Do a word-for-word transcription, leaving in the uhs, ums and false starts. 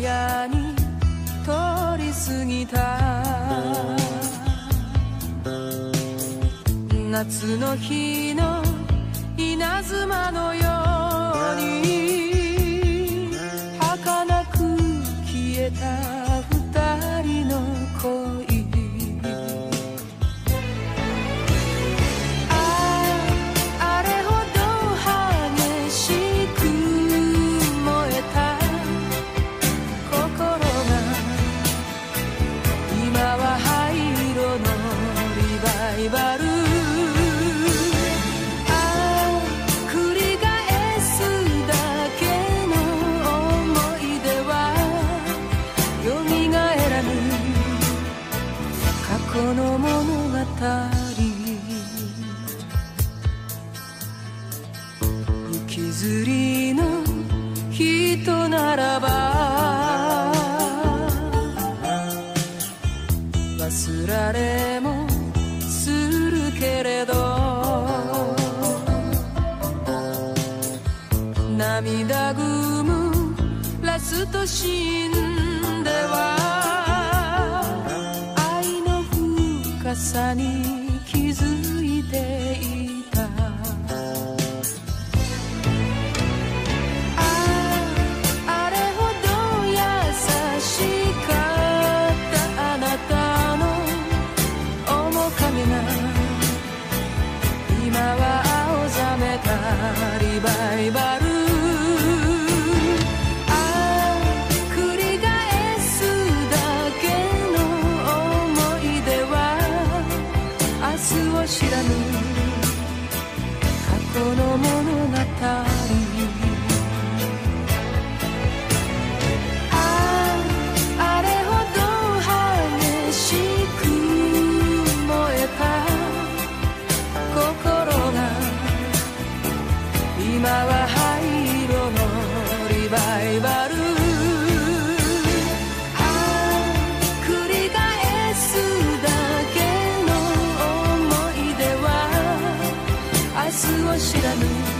間に通り過ぎた夏の日の稲妻のように儚く消えた二人の恋この物語雪吊りの人ならば忘られもするけれど涙ぐむラストシーンでは深さに気づいていたああ、あれほど優しかったあなたの面影が今は青ざめたリバイバル知らぬ過去の物語ああ、あれほど激しく燃えた心が今は灰色のリバイバル明日を知らぬ